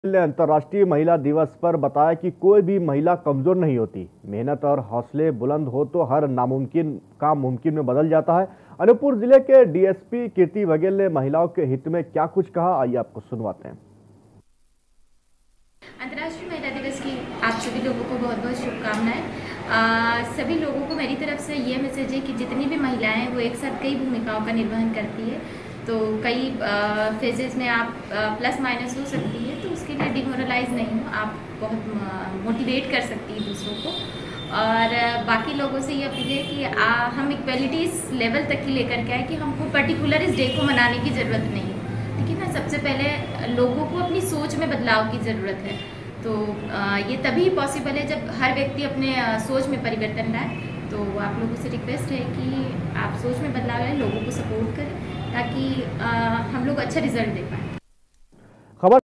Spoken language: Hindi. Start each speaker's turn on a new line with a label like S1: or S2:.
S1: ने अंतर्राष्ट्रीय महिला दिवस पर बताया कि कोई भी महिला कमजोर नहीं होती। मेहनत और हौसले बुलंद हो तो हर नामुमकिन काम मुमकिन में बदल जाता है। अनूपपुर जिले के डीएसपी कीर्ति बघेल ने महिलाओं के हित में क्या कुछ कहा, आइए आपको सुनवाते हैं।
S2: अंतर्राष्ट्रीय महिला दिवस की आप सभी लोगों को बहुत बहुत शुभकामनाएं। सभी लोगों को मेरी तरफ से ये मैसेज है कि जितनी भी महिलाएं हैं वो एक साथ कई भूमिकाओं का निर्वहन करती है, तो कई फेजेस में आप प्लस माइनस हो सकती है, तो उसके लिए डिमोरलाइज नहीं हो, आप बहुत मोटिवेट कर सकती है दूसरों को। और बाकी लोगों से ये अपील है कि हम इक्वलिटी इस लेवल तक की लेकर के आए कि हमको पर्टिकुलर इस डे को मनाने की ज़रूरत नहीं है, ठीक है ना। सबसे पहले लोगों को अपनी सोच में बदलाव की ज़रूरत है, तो ये तभी पॉसिबल है जब हर व्यक्ति अपने सोच में परिवर्तन लाए। तो आप लोगों से रिक्वेस्ट है कि आप सोच में बदलाव लाएं, लोगों को सपोर्ट करें ताकि हम लोग अच्छा रिजल्ट दे पाएँ।
S1: खबर